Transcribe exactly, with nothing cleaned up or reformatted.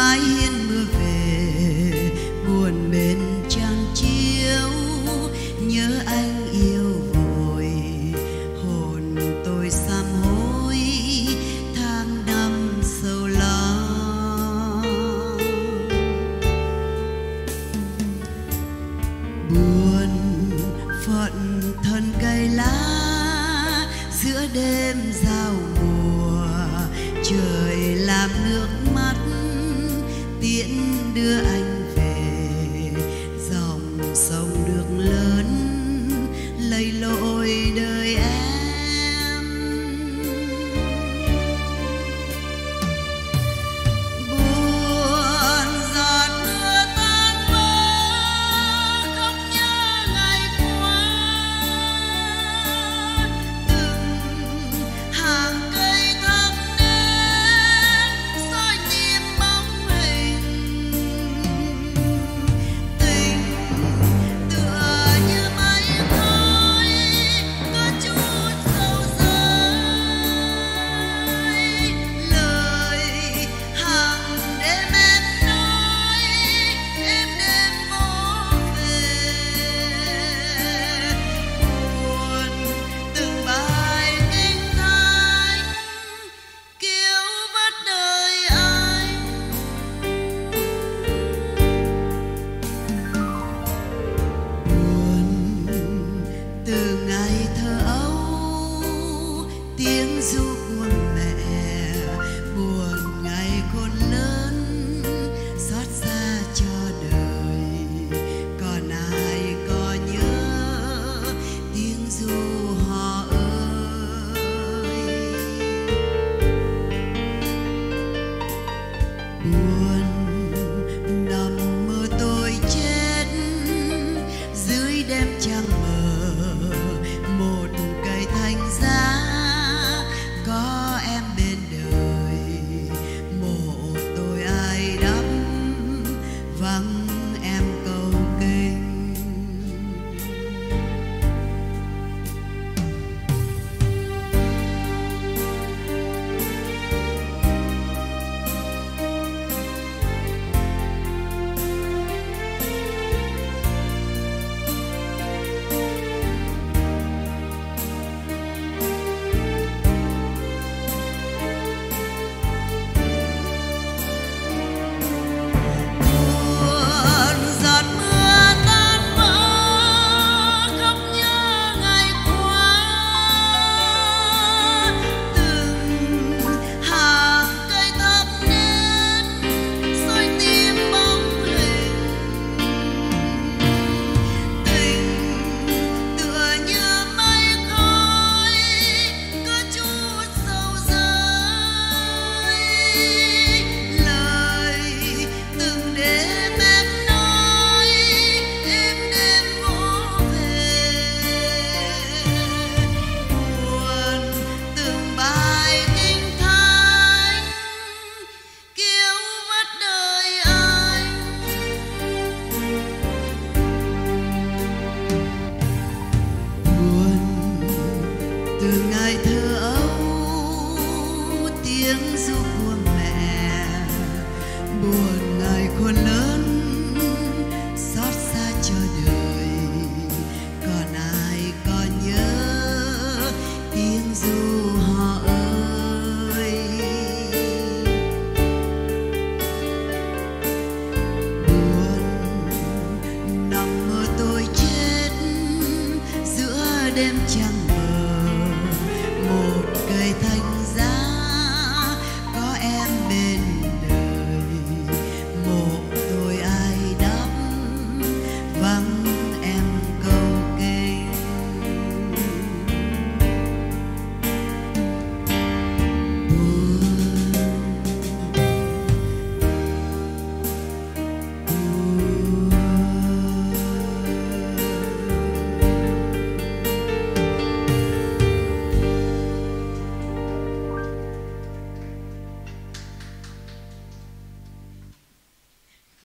mái hiên mưa về, buồn bên trăng chiếu, nhớ anh yêu vội, hồn tôi sám hối tháng năm sâu lo. Buồn phận thân cây lá giữa đêm giao mùa, trời làm nước mắt tiễn đưa anh về, dòng sông nước lớn lầy lội đời em. Buồn giọt mưa tan vỡ, khóc nhớ ngày qua, từng hàng cây thắp nến soi tìm bóng hình, tình tựa như mây khói có chút sầu rơi, lời hàng đêm em nói em đêm vô về. Buồn từng bài kinh thánh cứu vớt đời anh. Buồn từ ngày thơ ấu tiếng ru của mẹ